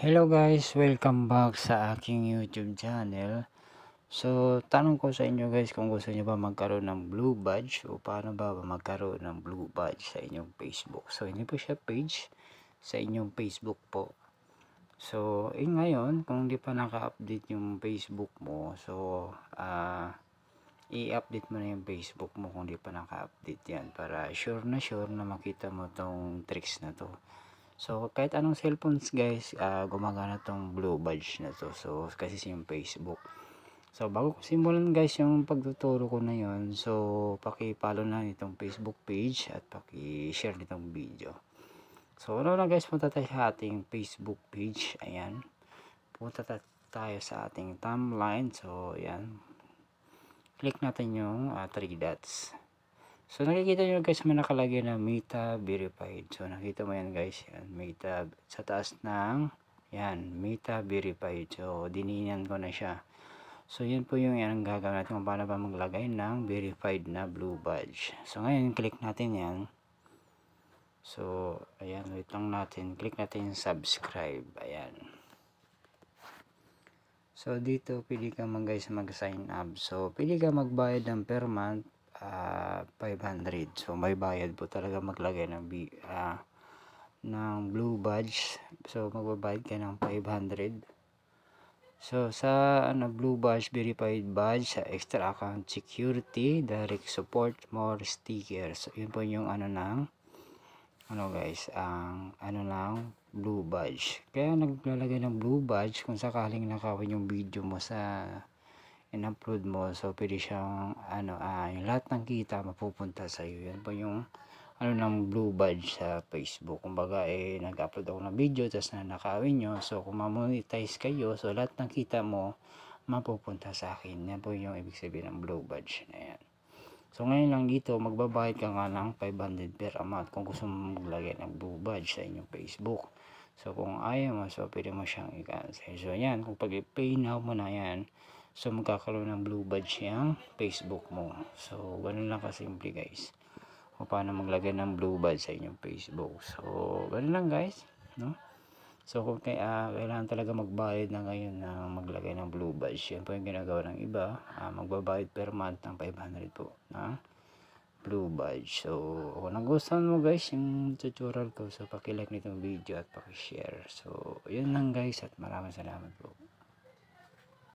Hello guys, welcome back sa aking YouTube channel. So, tanong ko sa inyo guys kung gusto niyo ba magkaroon ng blue badge o paano ba magkaroon ng blue badge sa inyong Facebook. So, hindi po siya page sa inyong Facebook po. So, ngayon, kung hindi pa naka-update yung Facebook mo, so, i-update mo na yung Facebook mo kung hindi pa naka-update yan para sure na makita mo tong tricks na to. So, kahit anong cellphones guys, gumagana tong blue badge na to. So, kasi yung Facebook. So, bago ko simulan guys yung pagtuturo ko na yon, so, paki-follow na itong Facebook page at paki-share nitong video. So, ano na guys, punta tayo sa ating Facebook page. Ayan. Punta tayo sa ating timeline. So, ayan. Click natin yung 3 dots. So, nakikita nyo guys, may nakalagay na Meta Verified. So, nakita mo yan guys. Yan, Meta. Sa taas ng, yan, Meta Verified. So, dininan ko na siya. So, yun po yung yan ang gagawin natin kung paano ba maglagay ng verified na blue badge. So, ngayon, click natin yan. So, ayan, wait lang natin. Click natin yung subscribe. Ayan. So, dito, pili ka guys mag-sign up. So, pili ka magbayad ng per month. 500. So may bayad po talaga maglagay ng blue badge. So magbabayad ka ng 500. So sa blue badge, verified badge, sa extra account security, direct support, more stickers. So yun po yung guys, ang ng blue badge. Kaya naglalagay ng blue badge kung sakaling nakawin yung video mo sa in-upload mo, so pwede siyang yung lahat ng kita mapupunta sa iyo. Yan po yung ng blue badge sa Facebook. Kumbaga nag-upload ako ng video tapos nakawin nyo, so kung ma-monetize kayo, so lahat ng kita mo mapupunta sa akin. Yan po yung ibig sabihin ng blue badge na yan. So ngayon lang dito, magbabayad ka nga ng 500 per month kung gusto mo maglagay ng blue badge sa inyong Facebook. So kung ayaw mo, so pwede mo siyang i-cancel. So yan, kung pag-pay now mo na yan, so magkakaroon ng blue badge yung Facebook mo. So ganun lang kasimple guys, kung paano maglagay ng blue badge sa inyong Facebook. So ganun lang guys, no? So kung kailangan talaga magbayad na ngayon na maglagay ng blue badge, yan po yung ginagawa ng iba. Magbabayad per month ng 500 po na blue badge. So kung nagustuhan mo guys yung tutorial ko, so paki-like nitong video at paki-share. So yun lang guys, at maraming salamat po.